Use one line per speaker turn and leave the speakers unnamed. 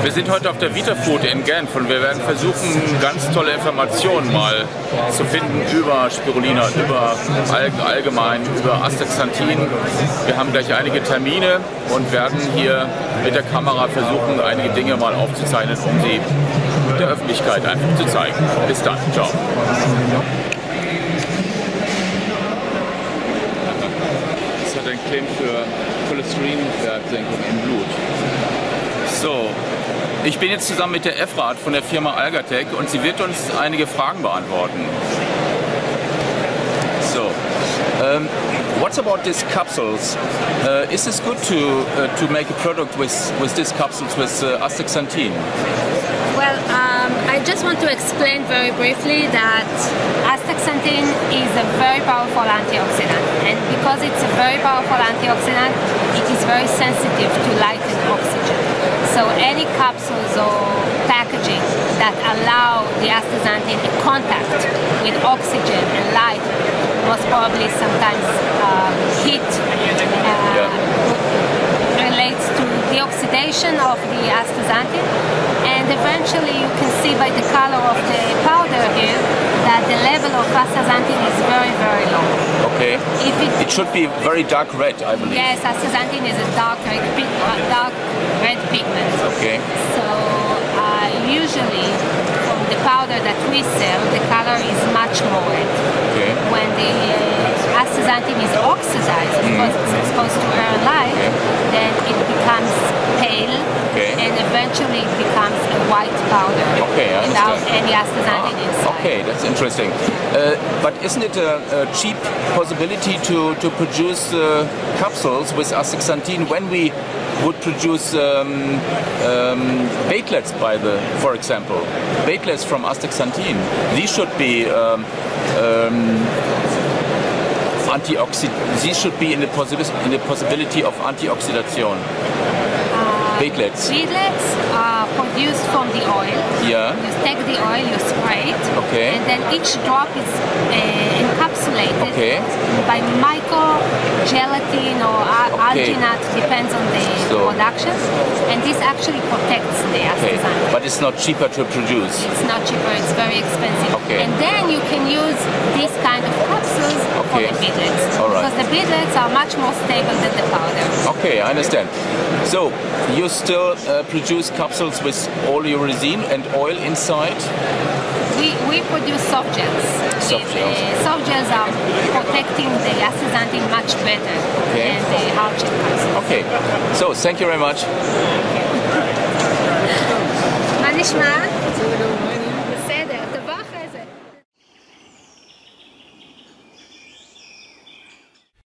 Wir sind heute auf der Vitafood in Genf und wir werden versuchen, ganz tolle Informationen mal zu finden über Spirulina, über Algen allgemein, über Astaxanthin. Wir haben gleich einige Termine und werden hier mit der Kamera versuchen, einige Dinge mal aufzuzeichnen, um sie der Öffentlichkeit einfach zu zeigen. Bis dann, ciao. Das hat ein Claim für Cholesterinwertsenkung im Blut. So, ich bin jetzt zusammen mit der Efrat von der Firma Algatec und sie wird uns einige Fragen beantworten. So, what about these capsules? Is it good to make a product with these capsules with astaxanthin?
Well, I just want to explain very briefly that astaxanthin is a very powerful antioxidant, and because it's a very powerful antioxidant, it is very sensitive to light and oxygen. So any capsules or packaging that allow the astaxanthin in contact with oxygen and light, most probably sometimes heat, relates to the oxidation of the astaxanthin, and eventually you can see by the color of the powder here that the level of astaxanthin is very, very low.
Okay. It should be very dark red, I believe.
Yes, astaxanthin is a dark red pigment.
Okay.
So usually from the powder that we sell, the color is much more red.
Okay.
When the astaxanthin is oxidized, because it's exposed to air and light, then it becomes pale, and eventually it becomes a white powder without any astaxanthin inside.
Okay, that's interesting. But isn't it a cheap possibility to produce capsules with astaxanthin when we would produce batelets for example, batelets from astaxanthin? These should be these should be in the possibility of antioxidation. Batelets.
Batelets are produced from the oil.
Yeah.
You take the oil, you spray it, and then each drop is encapsulated by micro-gelatin or alginate, depends on the production, and this actually protects the astaxanthin.
But it's not cheaper to produce?
It's not cheaper, it's very expensive. And then you can use this kind of capsules for the beadlets, because the beadlets are much more stable than the powder.
Okay, I understand. So, you still produce capsules with oleoresin and oil inside?
We produce soft gels. Soft gels are protecting the astaxanthin much better than the hard gel capsules.
Okay, so thank you very much.
מה נשמע?